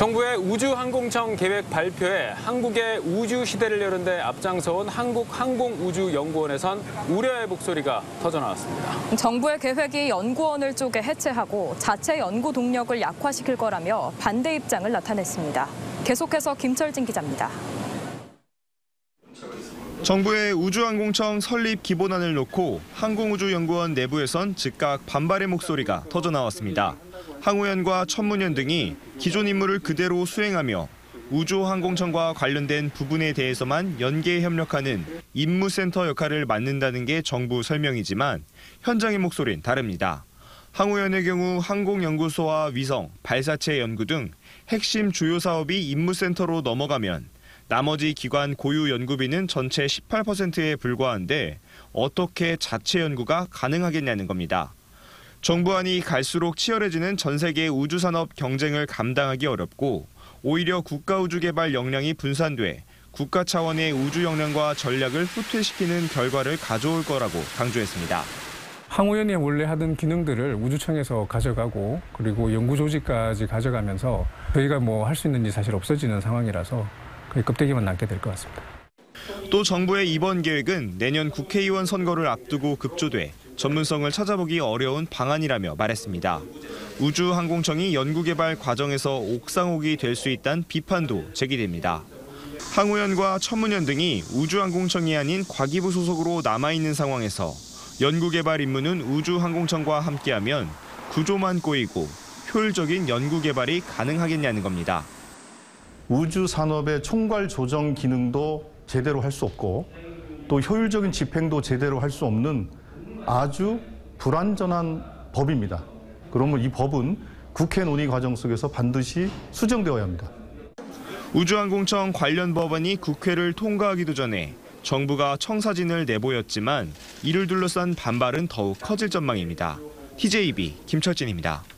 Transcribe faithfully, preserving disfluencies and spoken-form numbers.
정부의 우주항공청 계획 발표에 한국의 우주 시대를 여는 데 앞장서온 한국항공우주연구원에선 우려의 목소리가 터져나왔습니다. 정부의 계획이 연구원을 쪼개 해체하고 자체 연구 동력을 약화시킬 거라며 반대 입장을 나타냈습니다. 계속해서 김철진 기자입니다. 정부의 우주항공청 설립 기본안을 놓고 항공우주연구원 내부에선 즉각 반발의 목소리가 터져나왔습니다. 항우연과 천문연 등이 기존 임무를 그대로 수행하며 우주항공청과 관련된 부분에 대해서만 연계 협력하는 임무센터 역할을 맡는다는 게 정부 설명이지만 현장의 목소리는 다릅니다. 항우연의 경우 항공연구소와 위성, 발사체 연구 등 핵심 주요 사업이 임무센터로 넘어가면 나머지 기관 고유 연구비는 전체 십팔 퍼센트에 불과한데 어떻게 자체 연구가 가능하겠냐는 겁니다. 정부안이 갈수록 치열해지는 전 세계 우주산업 경쟁을 감당하기 어렵고 오히려 국가우주개발 역량이 분산돼 국가 차원의 우주 역량과 전략을 후퇴시키는 결과를 가져올 거라고 강조했습니다. 항우연이 원래 하던 기능들을 우주청에서 가져가고 그리고 연구조직까지 가져가면서 저희가 뭐 할 수 있는 일이 사실 없어지는 상황이라서 거의 껍데기만 남게 될 것 같습니다. 또 정부의 이번 계획은 내년 국회의원 선거를 앞두고 급조돼 전문성을 찾아보기 어려운 방안이라며 말했습니다. 우주항공청이 연구개발 과정에서 옥상옥이 될 수 있다는 비판도 제기됩니다. 항우연과 천문연 등이 우주항공청이 아닌 과기부 소속으로 남아있는 상황에서 연구개발 임무는 우주항공청과 함께하면 구조만 꼬이고 효율적인 연구개발이 가능하겠냐는 겁니다. 우주 산업의 총괄 조정 기능도 제대로 할 수 없고 또 효율적인 집행도 제대로 할 수 없는 아주 불완전한 법입니다. 그러면 이 법은 국회 논의 과정 속에서 반드시 수정되어야 합니다. 우주항공청 관련 법안이 국회를 통과하기도 전에 정부가 청사진을 내보였지만 이를 둘러싼 반발은 더욱 커질 전망입니다. 티제이비 김철진입니다.